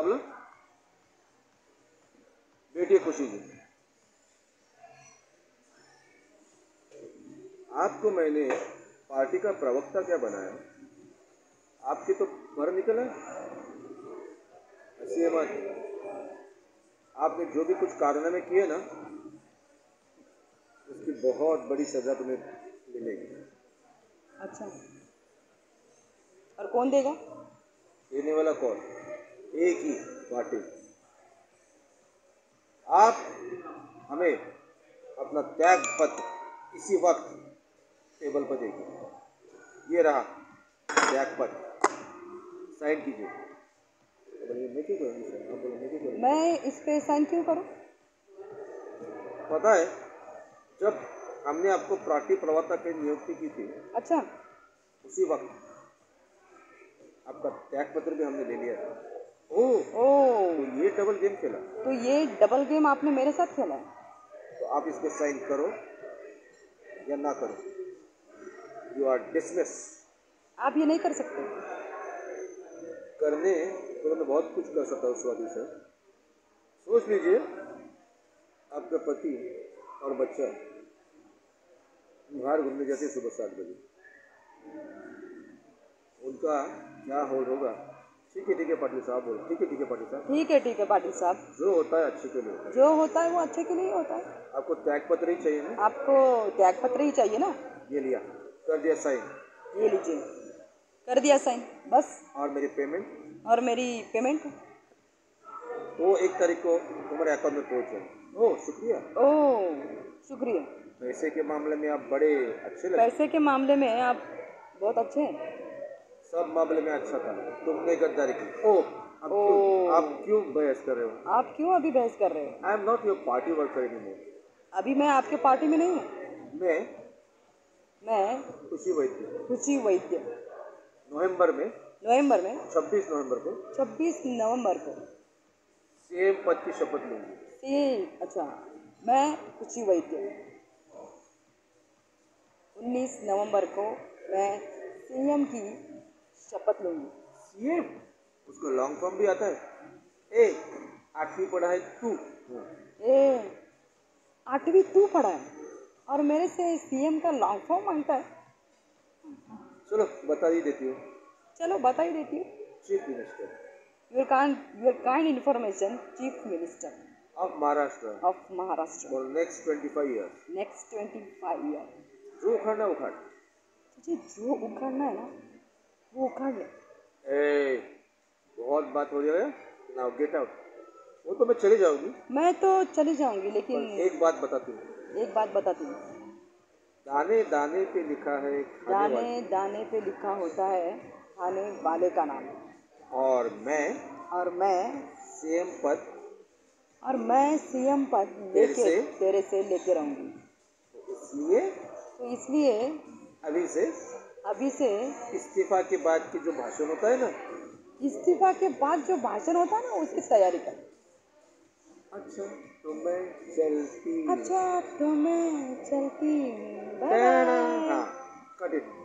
क्या बोला? बेटी खुशी जी, आपको मैंने पार्टी का प्रवक्ता क्या बनाया? आपकी तो भर निकला। ऐसी बात, आपने जो भी कुछ कारनामे किए ना, उसकी बहुत बड़ी सजा तुम्हें मिलेगी। अच्छा, और कौन देगा? देने वाला कौन? एक ही पार्टी। आप हमें अपना त्याग पत्र इसी वक्त टेबल पर देंगे। ये रहा त्याग पत्र, साइन कीजिए। मैं क्यों करूँगी सर? आप बोलो मैं क्यों करूँगी? मैं इस पे साइन क्यों करूँ? पता है, जब हमने आपको पार्टी प्रवक्ता की नियुक्ति की थी, अच्छा, उसी वक्त आपका त्याग पत्र भी हमने ले लिया था। ओह, ओ, तो ये डबल गेम खेला। तो ये डबल गेम आपने मेरे साथ खेला है? तो आप इस पे साइन करो या ना करो, यू आर डिसमिस। आप ये नहीं कर सकते। करने तो मैं बहुत कुछ कर सकता हूँ स्वाति सर। सोच लीजिए, आपका पति और बच्चा बाहर घूमने जाते हैं सुबह 7 बजे, उनका क्या होल होगा? ठीक है पाटिल साहब, बोलो ठीक है पाटिल साहब। ठीक है पाटिल साहब, जो होता है अच्छे के लिए होता है। जो होता है वो अच्छे के लिए ही होता है। आपको त्याग पत्र ही चाहिए ना? आपको त्याग पत्र ही चाहिए ना? ये लिया, कर दिया साइन। ये लीजिए, कर दिया साइन, बस। और मेरी पेमेंट? और मेरी पेमेंट? वो 1 तारीख को तुम्हारे अकाउंट में पहुंच जाए। ओह शुक्रिया। ओह, शुक्रिया। पैसे के मामले में आप बड़े अच्छे लगते। पैसे के मामले में आप बहुत अच्छे हैं। सब मामले में अच्छा था, तुमने गद्दारी की। ओह, आप क्यों बहस कर रहे हो? आप क्यों अभी बहस कर रहे हो? I am not your party worker anymore. अभी मैं आपके पार्टी में नहीं हूँ। मैं खुशी वैद्य खुशी वैद्य नवंबर में नवंबर में 26 नवंबर को 26 नवंबर को सीएम पद की शपथ लूंगी। अच्छा, मैं खुशी वैद्य 19 नवंबर को मैं सीएम की शपथ लूंगी। सीएम, उसका लॉन्ग फॉर्म भी आता है। ए, 8वीं पढ़ा है तू। ए, 8वीं तू पढ़ा है और मेरे से सीएम का लॉन्ग फॉर्म मांगता है? चलो बता ही देती हूँ। चलो बता ही देती हूँ। Chief minister your kind information, Chief Minister of Maharashtra of Maharashtra for next 25 years. next 25 years। जो उखाड़ना उखाड़। तुझे जो उखाड़ना है ना वो उखाड़ ले। ए, बहुत बात हो जाएगा। Now get out. वो तो मैं चली जाऊंगी। मैं तो चली जाऊंगी, लेकिन एक बात बताती हूँ। एक बात बताती हूँ। दाने दाने पे लिखा है खाने वाले, दाने दाने पे लिखा होता है खाने वाले का नाम। और मैं सीएम पद तेरे से लेके रहूंगी। इसलिए अभी से इस्तीफा के बाद की जो भाषण होता है ना, इस्तीफा के बाद जो भाषण होता है ना, उसकी तैयारी कर। अच्छा तो मैं चलती। अच्छा तो मैं चलती। बाय हाँ, बाय। Cut it.